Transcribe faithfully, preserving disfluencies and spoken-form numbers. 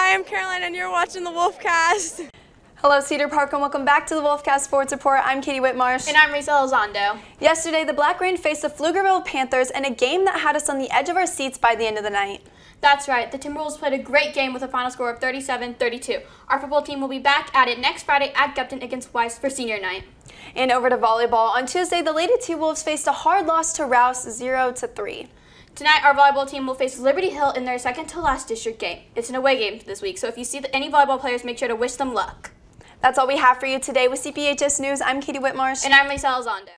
Hi, I'm Caroline, and you're watching the Wolfcast. Hello, Cedar Park, and welcome back to the Wolfcast Sports Report. I'm Katie Whitmarsh. And I'm Risa Elizondo. Yesterday, the Black Rain faced the Pflugerville Panthers in a game that had us on the edge of our seats by the end of the night. That's right. The Timberwolves played a great game with a final score of thirty-seven thirty-two. Our football team will be back at it next Friday at Gupton against Weiss for senior night. And over to volleyball. On Tuesday, the Lady T-Wolves faced a hard loss to Rouse, zero to three. Tonight, our volleyball team will face Liberty Hill in their second to last district game. It's an away game this week, so if you see any volleyball players, make sure to wish them luck. That's all we have for you today with C P H S News. I'm Katie Whitmarsh. And I'm Lisa Elizondo.